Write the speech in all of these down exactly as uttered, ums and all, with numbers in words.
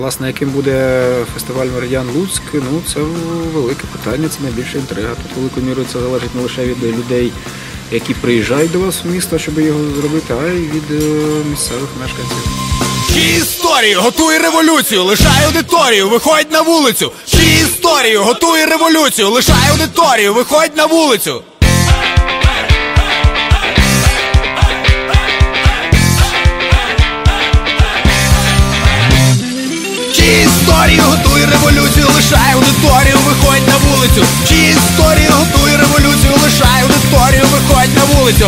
Власне, яким буде фестиваль «Меридіан Луцьк», ну, це велике питання, це найбільша інтрига. Тут великою мірою це залежить не лише від людей, які приїжджають до вас в місто, щоб його зробити, а й від місцевих мешканців. Чи історію готує революцію, лишай аудиторію, виходь на вулицю. Чи історію готує революцію, лишай аудиторію, виходь на вулицю. Чи історію готує революцію, лишай аудиторію, виходь на вулицю. Чи історію готує революцію, лишай аудиторію, виходь на вулицю.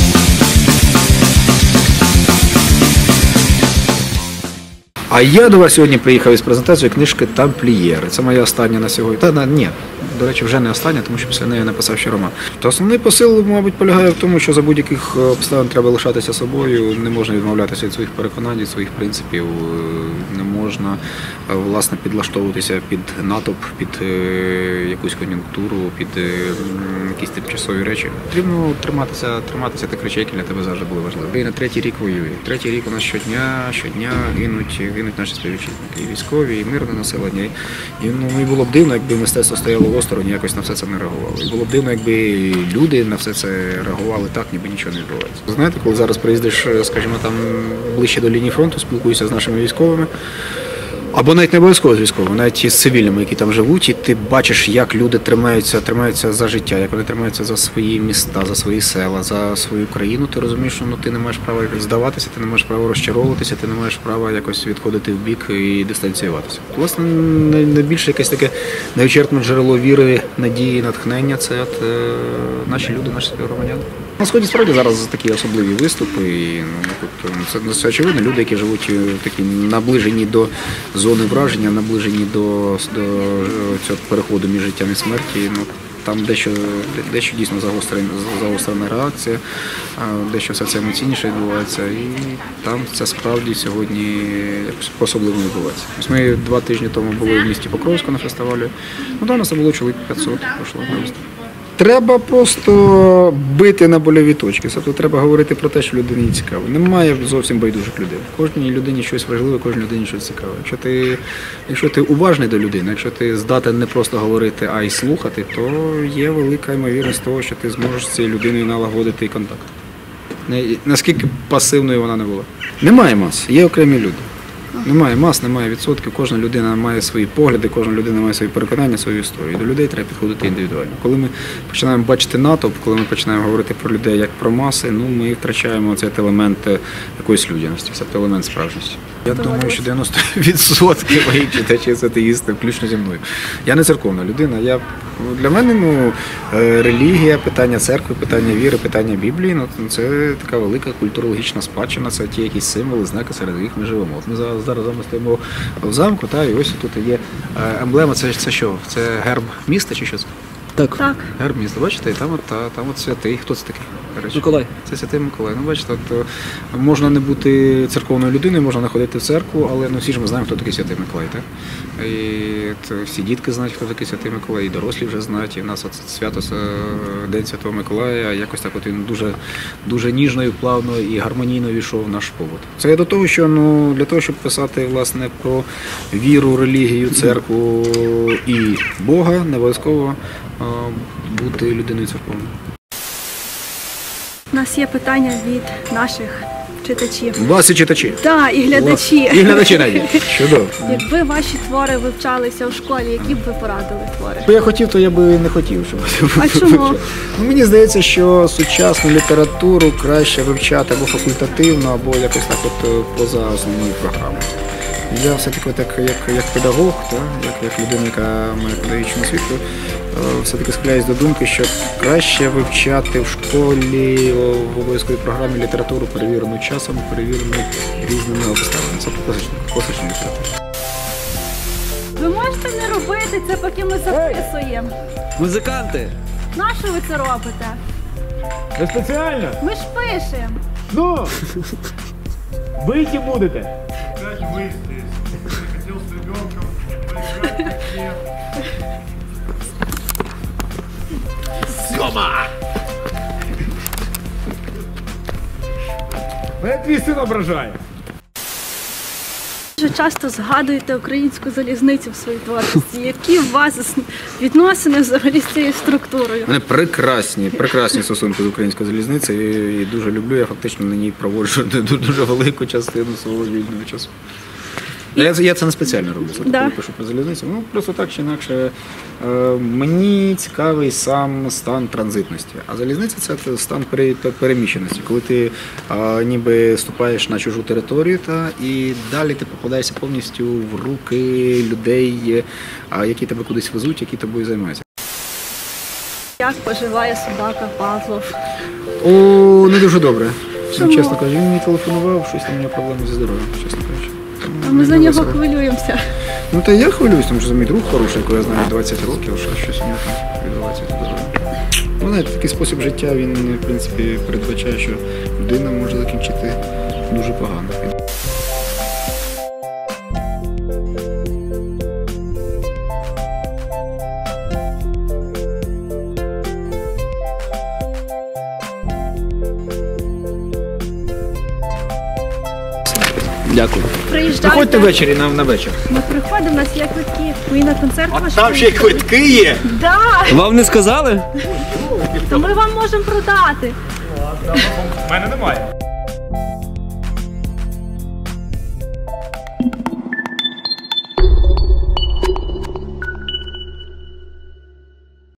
А я до вас сьогодні приїхав із презентацією книжки «Тамплієри». Це моя остання на сьогодні. Та, на, ні, до речі, вже не остання, тому що після неї написав ще роман. То основний посил, мабуть, полягає в тому, що за будь-яких обставин треба лишатися собою, не можна відмовлятися від своїх переконань, від своїх принципів, не можна, власне, підлаштовуватися під натовп, під якусь кон'юнктуру, під якісь тимчасові речі. Потрібно триматися, триматися тих речей, які для тебе завжди були важливі. І на третій рік воює. Третій рік у нас щодня, щодня гинуть, гинуть наші співвітчизники, і військові, і мирне населення. І, ну, і було б дивно, якби мистецтво стояло в осторонь, якось на все це не реагувало. І було б дивно, якби люди на все це реагували так, ніби нічого не відбувається. Знаєте, коли зараз приїздиш, скажімо, там ближче до лінії фронту, спілкуєшся з нашими військовими, або навіть не обов'язково з військовими, навіть із цивільними, які там живуть, і ти бачиш, як люди тримаються, тримаються за життя, як вони тримаються за свої міста, за свої села, за свою країну, ти розумієш, що ну, ти не маєш права здаватися, ти не маєш права розчаровуватися, ти не маєш права якось відходити в бік і дистанціюватися. Власне, найбільше якесь таке невичерпне джерело віри, надії, натхнення – це от, е, наші люди, наші співгромадяни. На Сході справді зараз такі особливі виступи, і, ну, це, це очевидно, люди, які живуть такі наближені до зони враження, наближені до, до цього переходу між життям і смерті. Ну, там дещо, дещо дійсно загострена, загострена реакція, дещо все це емоційніше відбувається, і там це справді сьогодні якось по-особливо відбувається. Ось ми два тижні тому були в місті Покровську на фестивалі, ну, там у нас було чоловік п'ятсот, пройшло на виступ. Треба просто бити на больові точки, тобто треба говорити про те, що людині цікаво. Немає зовсім байдужих людей. Кожній людині щось важливе, кожній людині щось цікаве. Якщо ти, якщо ти уважний до людини, якщо ти здатен не просто говорити, а й слухати, то є велика ймовірність того, що ти зможеш з цією людиною налагодити контакт. Наскільки пасивною вона не була. Немає мас, є окремі люди. Немає мас, немає відсотків, кожна людина має свої погляди, кожна людина має свої переконання, свою історію. До людей треба підходити індивідуально. Коли ми починаємо бачити натовп, коли ми починаємо говорити про людей як про маси, ну, ми втрачаємо цей елемент якоїсь людяності, цей елемент справжності. Я думаю, що дев'яносто відсотків моїх читачів це атеїсти, включно зі мною. Я не церковна людина. Я, для мене ну, релігія, питання церкви, питання віри, питання Біблії, ну, це така велика культурологічна спадщина, це ті якісь символи, знаки, серед яких ми живемо. От ми зараз, зараз стоїмо в замку, та, і ось тут є емблема, це, це що? Це герб міста чи що це? Так. Так. Герб міста, бачите, і там от, та, там от святий. Хто це такий? Миколай. Це святий Миколай. Ну, бачите, от, можна не бути церковною людиною, можна не ходити в церкву, але ну, всі ж ми знаємо, хто такий святий Миколай, так? І от, всі дітки знають, хто такий святий Миколай, і дорослі вже знають, і в нас от свято, День Святого Миколая, якось так от він дуже, дуже ніжно і плавно і гармонійно війшов в наш побут. Це я до того, що ну, для того, щоб писати, власне, про віру, релігію, церкву і Бога, не обов'язково бути людиною церковною. У нас є питання від наших читачів. У вас і читачі? Так, і глядачі. І глядачі навіть. Чудово. Якби ваші твори вивчалися у школі, які б ви порадили твори? Якби я хотів, то я би не хотів, щоб... А чому? Ну, мені здається, що сучасну літературу краще вивчати або факультативно, або якось так от поза основною програмою. Я все-таки так, як, як педагог, та, як, як людина, яка має педагогічну освіту, все-таки схиляюсь до думки, що краще вивчати в школі в обов'язковій програмі літературу, перевірену часом, перевірену різними обставинами. Це класична, класична література. Ви можете не робити це, поки ми записуємо. Музиканти! Нащо ви це робите? Не спеціально? Ми ж пишемо. Ну! Вийти будете. Хотел с ребенком поиграть Сьома! Мене твій син ображає. Дуже часто згадуєте українську залізницю в своїй творчості. Які у вас відносини взагалі з цією структурою? У мене прекрасні, прекрасні стосунки з українською залізницею і дуже люблю. Я фактично на ній проводжу дуже велику частину свого вільного часу. Я, я це не спеціально роблю, коли Да. пишу про залізницю. Ну, просто так чи інакше. Е, мені цікавий сам стан транзитності. А залізниця – це стан пере- переміщеності, коли ти е, ніби ступаєш на чужу територію, та, і далі ти попадаєшся повністю в руки людей, е, які тебе кудись везуть, які тобою займаються. Як поживає собака Павлов? О, не дуже добре. Ну, Чому? чесно кажучи, він мені телефонував, щось там у нього проблеми зі здоров'ям, чесно кажучи. А ми за нього хвилюємося. Ну та я хвилююсь, тому що за мій друг хороший, якого я знаю двадцять років, що щось у нього там відбувається зі здоров'ям. Ну, знаєте, такий спосіб життя, він, в принципі, передбачає, що людина може закінчити дуже погано. Дякую. Приходьте Приїжджайте. ввечері на, на вечір. Ми приходимо, у нас є квитки. Ми і на концерт ваш Там ще й приїхали. квитки є! Да, Вам не сказали? то ми вам можемо продати. У мене немає.